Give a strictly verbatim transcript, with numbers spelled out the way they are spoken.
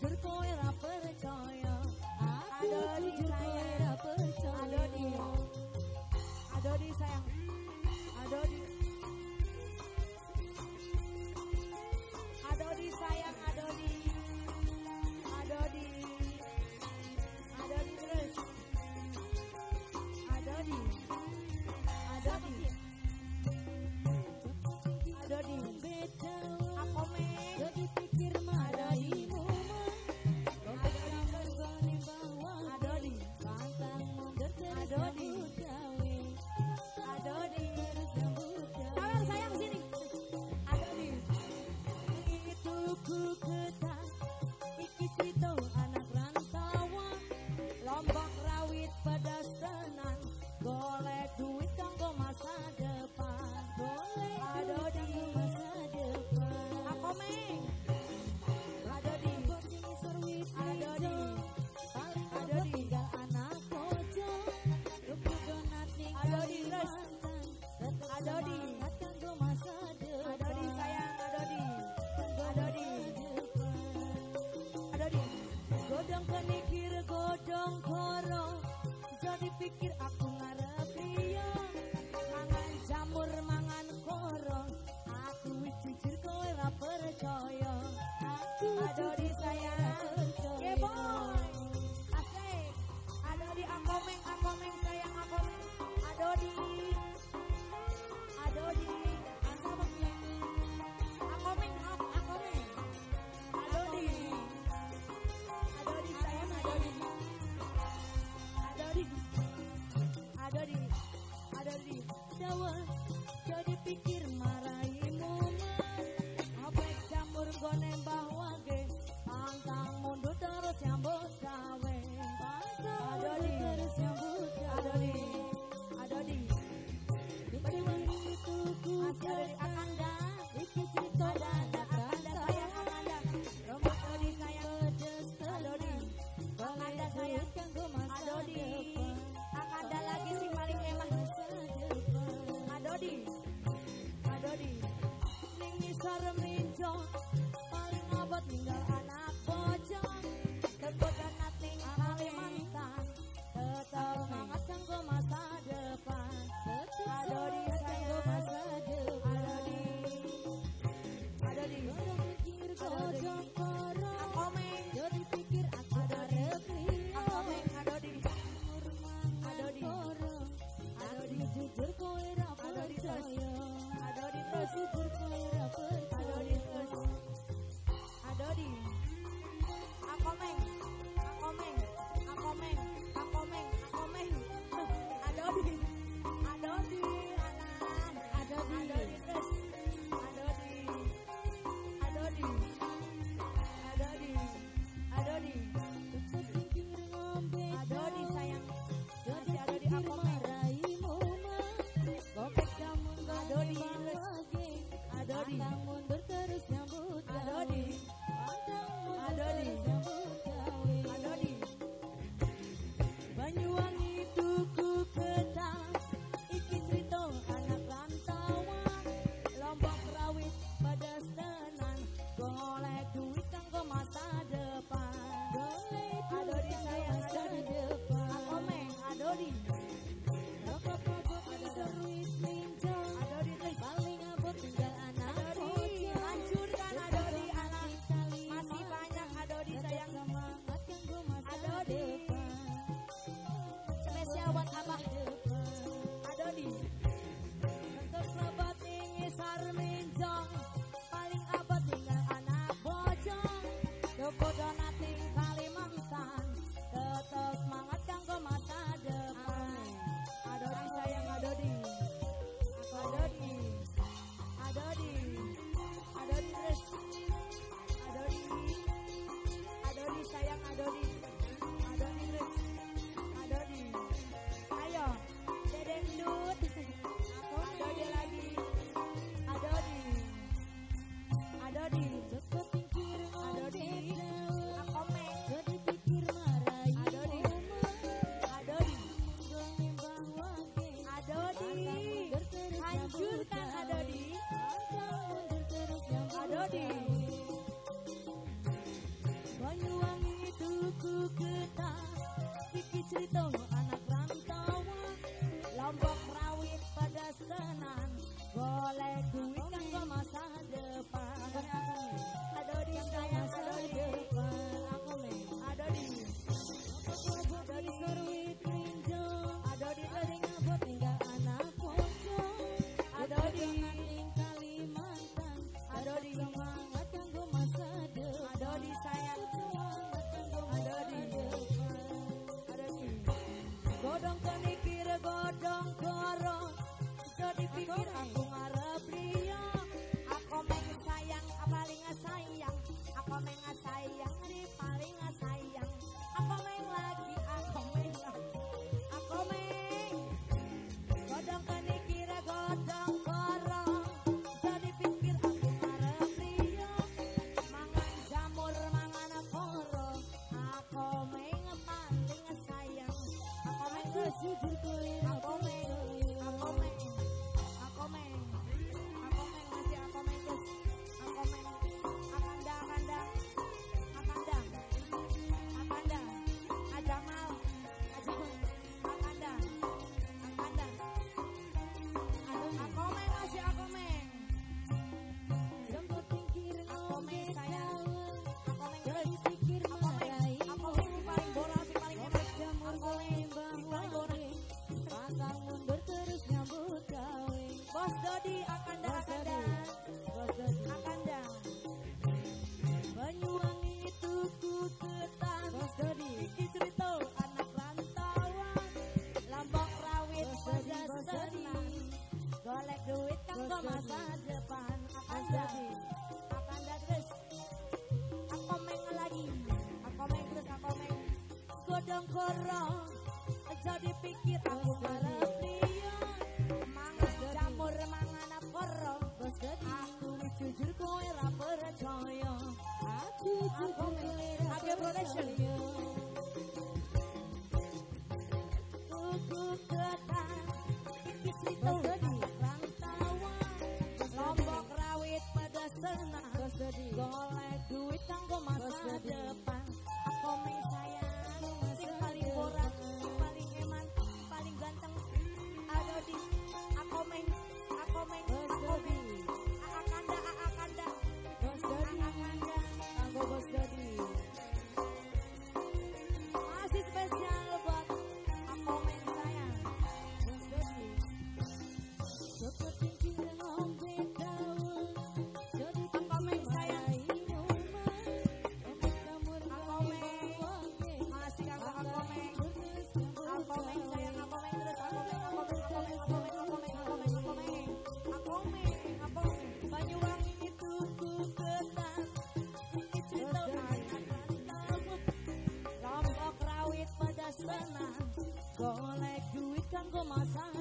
jujur kowe ra percaya. Aku jujur kowe ra percaya. Adodi, Adodi sayang, Adodi, Adodi sayang, Adodi, Adodi, Adodi terus, Adodi, Adodi, Adodi, Beda aku me, jadi pikir madahimu. meng sayang di paling sayang. Aku meng lagi, aku meng lagi. Aku meng godong kene kira godong korong. Jadi pikir aku arep priyo. Mangan jamur mangan korong. Aku meng paling sayang. Aku meng jujur kowe. Aku meng, aku meng, aku meng, aku meng masih aku meng terus. Aku meng akanda akanda akanda akanda ajamal ajamal akanda akanda aku meng masih aku meng jemput pinggir aku meng sayang aku meng terus pikir marai aku meng paling boros paling hebat jamur paling paling boros pantang mundur terus nyambut gawe Bos Dodi akanda akanda Bos Dodi akanda Banyuwangi tuku ketan Bos Dodi Iki cerita anak rantauan Lambok rawit saja senang golek duit kanggo masa depan akanda akanda terus aku meng lagi aku meng terus aku meng godong korong jadi pikir aku marah priyo mangan jamur mangan korong aku jujur kowe ra percaya aku jujur kowe ra percaya tuku ketan iki cerita rantauan lombok rawit pada senang golek duit kanggo masa depan aku meng sayang sing paling borat paling hemat paling ganteng ada di aku meng aku meng aku meng akanda akanda Bos Dodi akanda kanggo Bos Dodi masih spesial buat aku meng sayang Bos Dodi seperti kita ngombe daun jadi aku meng sayang aku meng masih kanggo aku meng aku meng sayang aku meng terus aku meng aku meng aku meng aku meng aku meng aku meng aku meng aku meng aku meng Banyuwangi itu ku ketan iki cerita anak rantauan lombok rawit pada senang golek duit kanggo masa